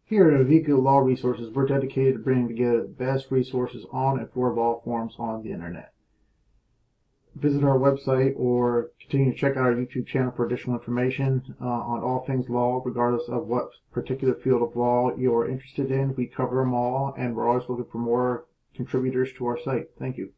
Here at Aviku Law Resources, we're dedicated to bringing together the best resources on and for law forms on the internet. Visit our website or continue to check out our YouTube channel for additional information on all things law, regardless of what particular field of law you're interested in. We cover them all, and we're always looking for more contributors to our site. Thank you.